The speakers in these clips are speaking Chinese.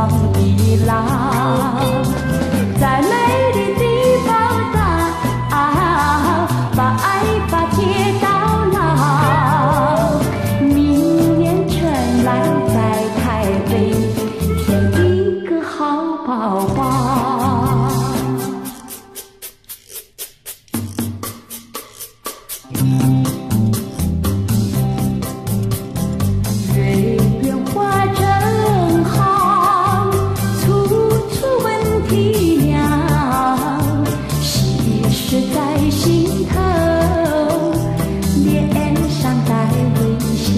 荒地老，在美丽的报道，把爱把街到老。明年春来在台北，添一个好宝宝。瑞变花正好，处处闻啼鸟，喜事在心头，脸上带微笑。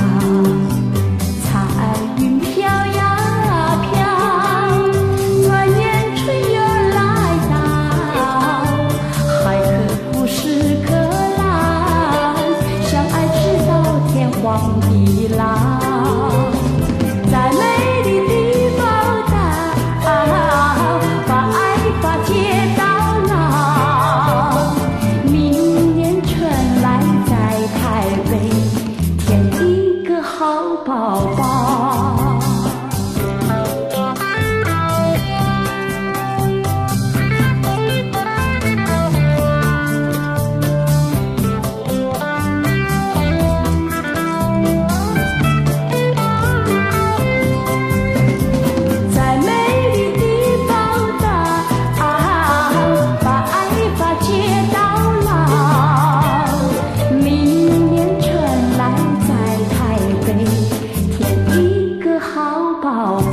彩云飘呀飘，转眼春又来到，海可枯石可烂，相爱直到天荒地老。在美丽的报道，把爱把街到老。明年春来在台北，添一个好宝宝。在美丽的报道，把爱把街到老。明年春来在台北，添一个好宝宝。